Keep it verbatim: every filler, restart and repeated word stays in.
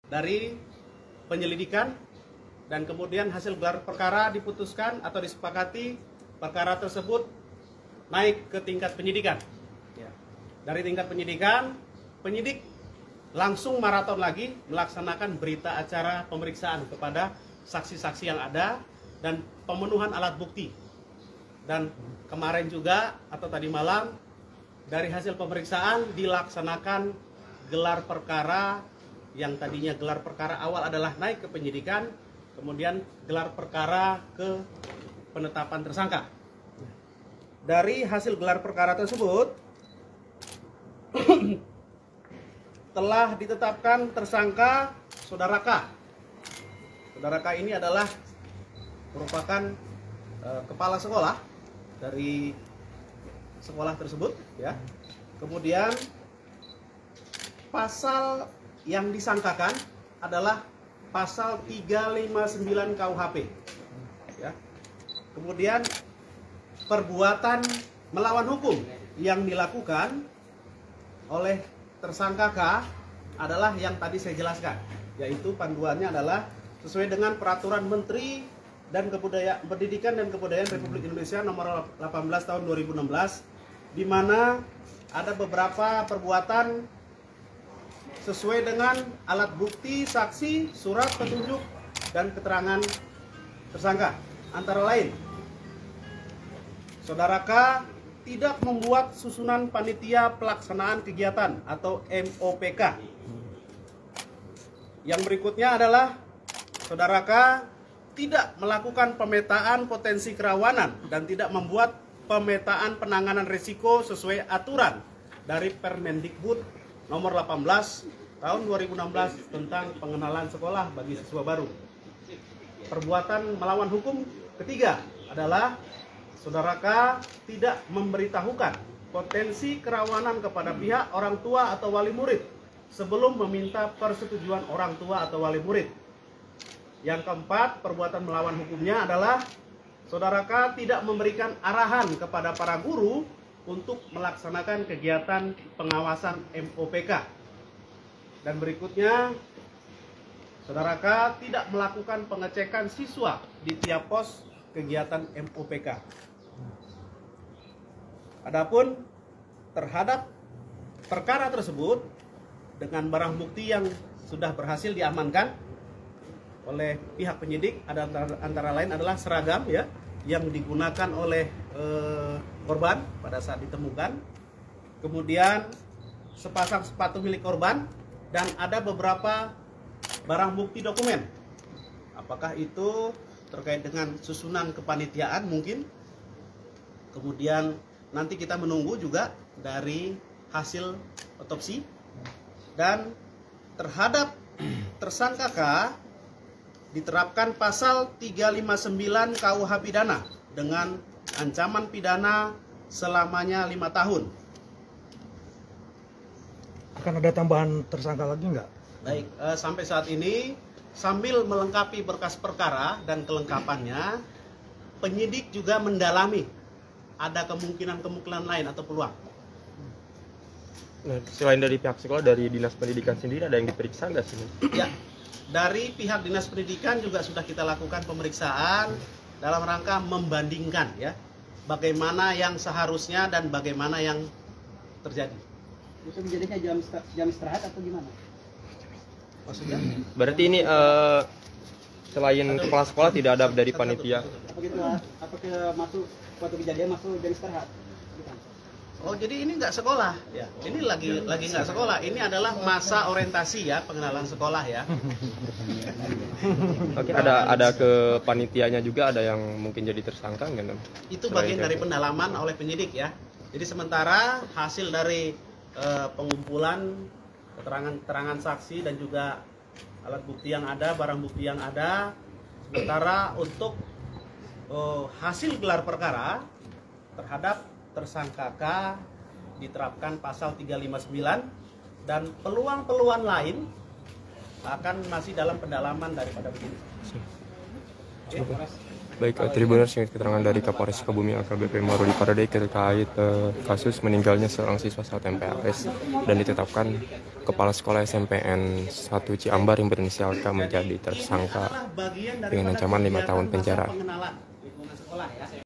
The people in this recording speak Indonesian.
dari penyelidikan, dan kemudian hasil gelar perkara diputuskan atau disepakati perkara tersebut naik ke tingkat penyidikan. Dari tingkat penyidikan, penyidik langsung maraton lagi melaksanakan berita acara pemeriksaan kepada saksi-saksi yang ada dan pemenuhan alat bukti. Dan kemarin juga atau tadi malam dari hasil pemeriksaan dilaksanakan gelar perkara yang tadinya gelar perkara awal adalah naik ke penyidikan, kemudian gelar perkara ke penetapan tersangka. Dari hasil gelar perkara tersebut telah ditetapkan tersangka Saudara K. Saudara K ini adalah merupakan e, kepala sekolah dari sekolah tersebut, ya. Kemudian pasal yang disangkakan adalah pasal tiga ratus lima puluh sembilan K U H P, ya. Kemudian perbuatan melawan hukum yang dilakukan oleh tersangka K adalah yang tadi saya jelaskan, yaitu panduannya adalah sesuai dengan Peraturan Menteri dan Kebudayaan Pendidikan dan Kebudayaan Republik Indonesia nomor delapan belas tahun dua ribu enam belas, di mana ada beberapa perbuatan sesuai dengan alat bukti, saksi, surat petunjuk, dan keterangan tersangka. Antara lain, Saudara K tidak membuat susunan panitia pelaksanaan kegiatan atau M O P K. Yang berikutnya adalah Saudara K tidak melakukan pemetaan potensi kerawanan dan tidak membuat pemetaan penanganan risiko sesuai aturan dari Permendikbud nomor delapan belas tahun dua ribu enam belas tentang pengenalan sekolah bagi siswa baru. Perbuatan melawan hukum ketiga adalah Saudara K tidak memberitahukan potensi kerawanan kepada pihak orang tua atau wali murid sebelum meminta persetujuan orang tua atau wali murid. Yang keempat, perbuatan melawan hukumnya adalah Saudara K tidak memberikan arahan kepada para guru untuk melaksanakan kegiatan pengawasan M O P K. Dan berikutnya, Saudara K tidak melakukan pengecekan siswa di tiap pos kegiatan M O P K. Adapun terhadap perkara tersebut dengan barang bukti yang sudah berhasil diamankan oleh pihak penyidik, ada antara, antara lain adalah seragam, ya, yang digunakan oleh eh, korban pada saat ditemukan, kemudian sepasang sepatu milik korban, dan ada beberapa barang bukti dokumen. Apakah itu terkait dengan susunan kepanitiaan mungkin, kemudian nanti kita menunggu juga dari hasil otopsi. Dan terhadap tersangka K diterapkan pasal tiga ratus lima puluh sembilan K U H pidana dengan ancaman pidana selamanya lima tahun. Akan ada tambahan tersangka lagi nggak? Baik, eh, sampai saat ini sambil melengkapi berkas perkara dan kelengkapannya, penyidik juga mendalami ada kemungkinan-kemungkinan lain atau peluang. Nah, selain dari pihak sekolah, dari Dinas Pendidikan sendiri ada yang diperiksa nggak sih? Ya, dari pihak Dinas Pendidikan juga sudah kita lakukan pemeriksaan dalam rangka membandingkan, ya, bagaimana yang seharusnya dan bagaimana yang terjadi. Itu menjadinya jam jam istirahat atau gimana? Maksudnya? Berarti ini uh, selain kepala sekolah tidak ada dari panitia? Apakah apakah masuk waktu kejadian masuk jam istirahat? Oh, jadi ini nggak sekolah, ya? Ini lagi lagi nggak sekolah. Ini adalah masa orientasi, ya, pengenalan sekolah, ya. Oke, ada ada ke panitianya juga, ada yang mungkin jadi tersangka nggak? Itu bagian dari pendalaman oleh penyidik, ya. Jadi sementara hasil dari eh, pengumpulan keterangan-keterangan saksi dan juga alat bukti yang ada, barang bukti yang ada, sementara untuk eh, hasil gelar perkara terhadap tersangka K diterapkan pasal tiga ratus lima puluh sembilan dan peluang-peluang lain akan masih dalam pendalaman daripada penyidik. Oke. Baik, uh, Tribuners, singkat keterangan dari Kapolres Sukabumi A K B P Maruli Paradei terkait uh, kasus meninggalnya seorang siswa saat M P L S dan ditetapkan Kepala Sekolah S M P N satu Ciambar yang berinisial K menjadi tersangka dengan ancaman lima tahun penjara.